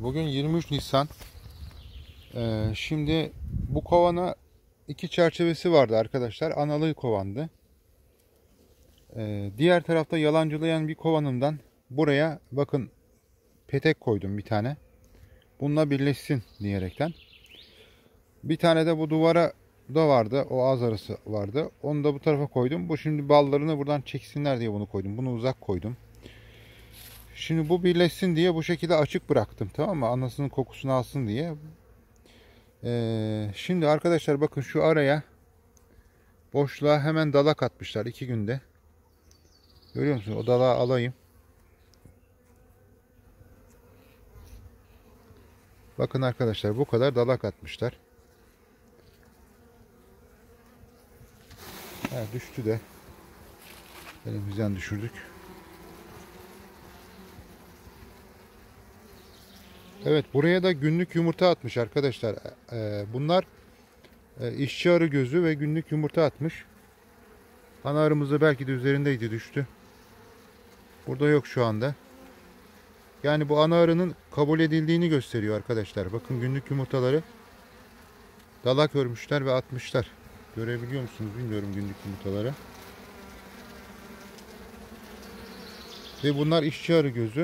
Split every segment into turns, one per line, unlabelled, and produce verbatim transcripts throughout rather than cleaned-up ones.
Bugün yirmi üç Nisan. Ee, şimdi bu kovana iki çerçevesi vardı arkadaşlar. Analı kovandı. Ee, diğer tarafta yalancılayan bir kovanımdan buraya bakın petek koydum bir tane. Bununla birleşsin diyerekten. Bir tane de bu duvara da vardı. O ağız arası vardı. Onu da bu tarafa koydum. Bu şimdi ballarını buradan çeksinler diye bunu koydum. Bunu uzak koydum. Şimdi bu birleşsin diye bu şekilde açık bıraktım. Tamam mı? Anasının kokusunu alsın diye. Ee, şimdi arkadaşlar bakın şu araya boşluğa hemen dalak atmışlar iki günde. Görüyor musunuz? O dalağı alayım. Bakın arkadaşlar bu kadar dalak atmışlar. Ha, düştü de. Elimizden düşürdük. Evet, buraya da günlük yumurta atmış arkadaşlar. Ee, bunlar e, işçi arı gözü ve günlük yumurta atmış. Ana arımız da belki de üzerindeydi, düştü. Burada yok şu anda. Yani bu ana arının kabul edildiğini gösteriyor arkadaşlar. Bakın günlük yumurtaları dalak örmüşler ve atmışlar. Görebiliyor musunuz bilmiyorum günlük yumurtaları. Ve bunlar işçi arı gözü.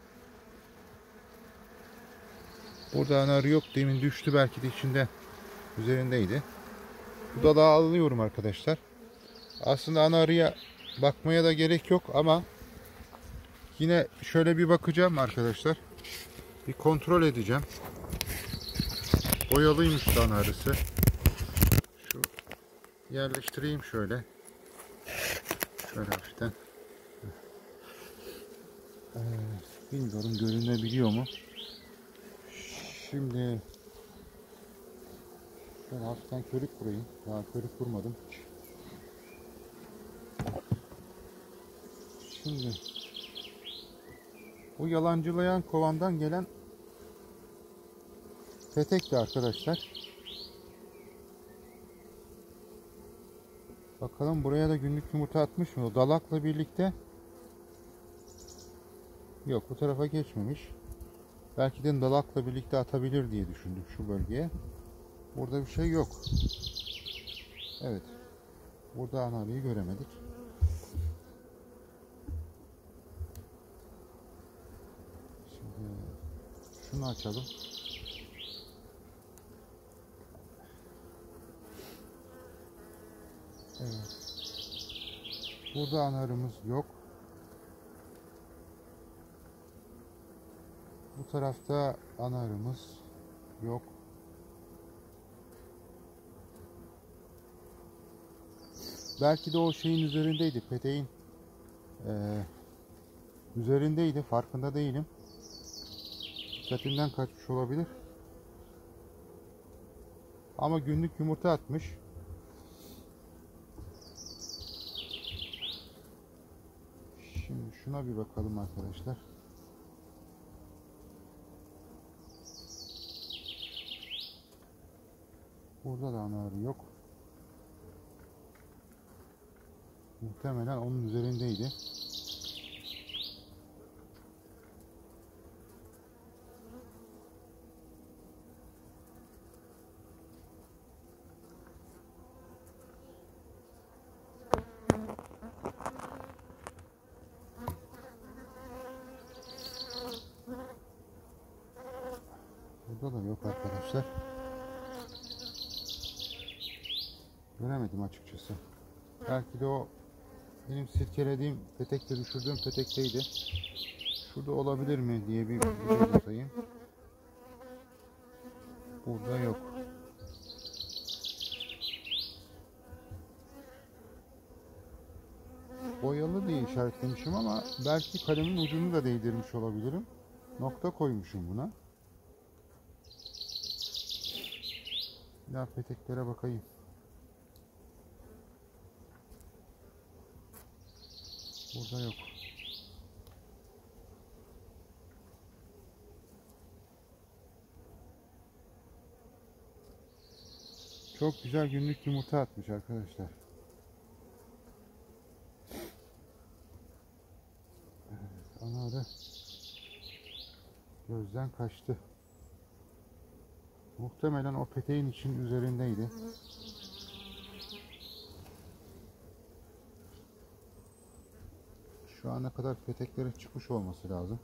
Burada ana arı yok. Demin düştü, belki de içinde üzerindeydi. Bu dalağı alıyorum arkadaşlar. Aslında ana arıya bakmaya da gerek yok ama yine şöyle bir bakacağım arkadaşlar. Bir kontrol edeceğim. Boyalıymış ana arısı. Şu yerleştireyim şöyle. Şöyle hafiften. Ee, bilmiyorum görünebiliyor mu? Şimdi şöyle hafiften körük vurayım. Daha körük vurmadım. Şimdi bu yalancılayan kovandan gelen petekti arkadaşlar. Bakalım buraya da günlük yumurta atmış mı? O dalakla birlikte. Yok, bu tarafa geçmemiş. Belki de dalakla birlikte atabilir diye düşündüm şu bölgeye. Burada bir şey yok. Evet. Burada ana arıyı göremedik. Şimdi şunu açalım. Evet. Burada ana arımız yok. Bu tarafta ana arımız yok. Belki de o şeyin üzerindeydi. Peteğin e, üzerindeydi. Farkında değilim. Dikkatimden kaçmış olabilir. Ama günlük yumurta atmış. Şimdi şuna bir bakalım arkadaşlar. Burada da ana arı yok. Muhtemelen onun üzerindeydi. Burada da yok arkadaşlar. Göremedim açıkçası. Belki de o benim sirkelediğim petekte, düşürdüğüm petekteydi. Şurada olabilir mi diye bir göz atayım. Burada yok. Boyalı diye işaretlemişim ama belki kalemin ucunu da değdirmiş olabilirim. Nokta koymuşum buna. Bir daha peteklere bakayım. Burada yok. Çok güzel günlük yumurta atmış arkadaşlar. Evet, ana arı göz gözden kaçtı. Muhtemelen o peteğin için üzerindeydi. Şu ana kadar peteklerin çıkmış olması lazım.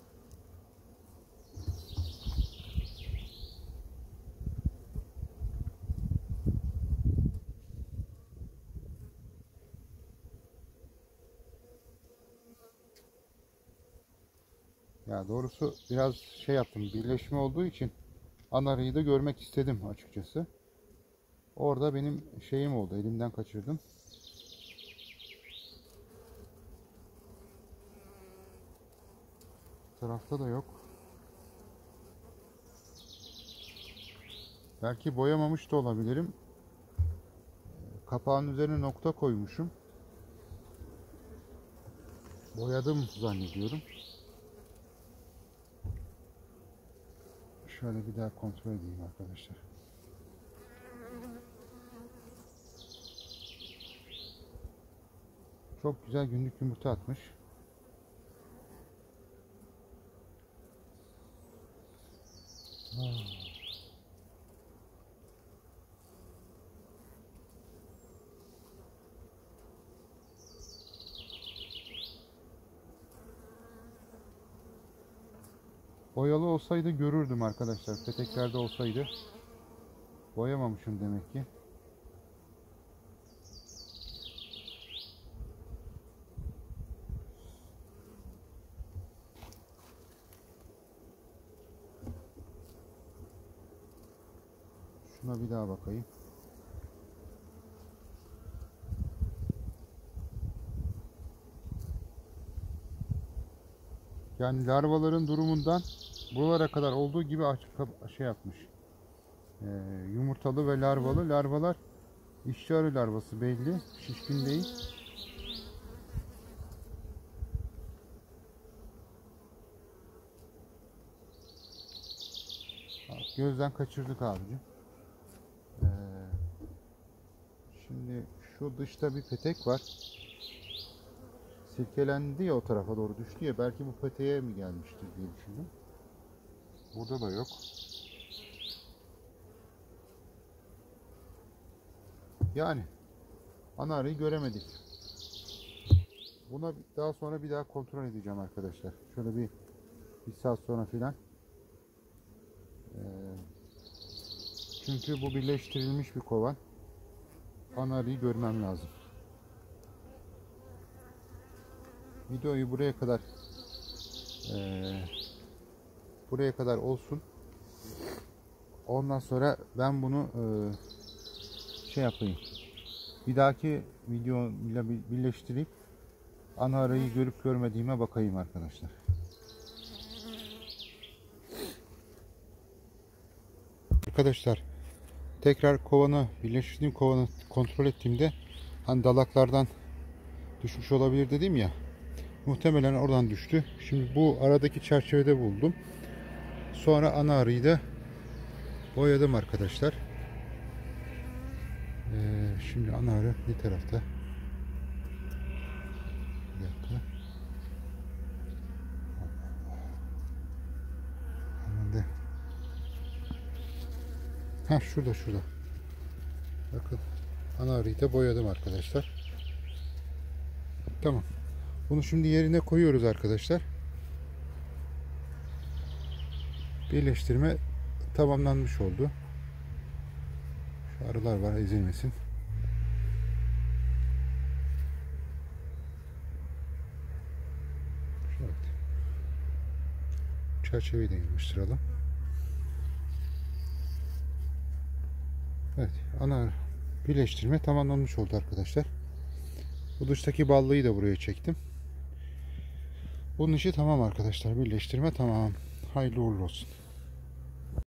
Ya doğrusu biraz şey yaptım, birleşme olduğu için anarıyı da görmek istedim açıkçası. Orada benim şeyim oldu, elimden kaçırdım. Bu tarafta da yok. Belki boyamamış da olabilirim. Kapağın üzerine nokta koymuşum. Boyadım zannediyorum. Şöyle bir daha kontrol edeyim arkadaşlar. Çok güzel günlük yumurta atmış. Boyalı olsaydı görürdüm arkadaşlar. Peteklerde olsaydı. Boyamamışım demek ki. Şuna bir daha bakayım. Yani larvaların durumundan buralara kadar olduğu gibi açık şey yapmış. Ee, yumurtalı ve larvalı. Larvalar işçi arı larvası belli. Şişkin değil. Gözden kaçırdık abicim. Ee, şimdi şu dışta bir petek var. Silkelendi ya, o tarafa doğru düştü ya. Belki bu peteğe mi gelmiştir diye düşündüm. Burada da yok. Yani ana arıyı göremedik. Buna daha sonra bir daha kontrol edeceğim arkadaşlar. Şöyle bir bir saat sonra filan. Ee, çünkü bu birleştirilmiş bir kovan. Ana arıyı görmem lazım. Videoyu buraya kadar e, buraya kadar olsun. Ondan sonra ben bunu e, şey yapayım. Bir dahaki videoyla birleştirip ana arayı görüp görmediğime bakayım arkadaşlar. Arkadaşlar tekrar kovanı, birleştirdiğim kovanı kontrol ettiğimde hani dalaklardan düşmüş olabilir dedim ya. Muhtemelen oradan düştü. Şimdi bu aradaki çerçevede buldum. Sonra ana arıyı da boyadım arkadaşlar. Ee, şimdi ana arı ne tarafta? Bir dakika. Anladım. Ha şurada şurada. Bakın ana arıyı da boyadım arkadaşlar. Tamam. Bunu şimdi yerine koyuyoruz arkadaşlar. Birleştirme tamamlanmış oldu. Şu arılar var, ezilmesin. Şöyle. Çerçeveyi de yapıştıralım. Evet, ana birleştirme tamamlanmış oldu arkadaşlar. Bu dıştaki ballıyı da buraya çektim. Bunun işi tamam arkadaşlar. Birleştirme tamam. Hayırlı uğurlu olsun.